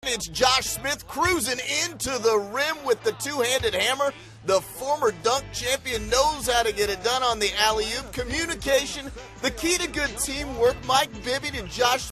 It's Josh Smith cruising into the rim with the two-handed hammer. The former dunk champion knows how to get it done on the alley-oop. Communication, the key to good teamwork. Mike Bibby to Josh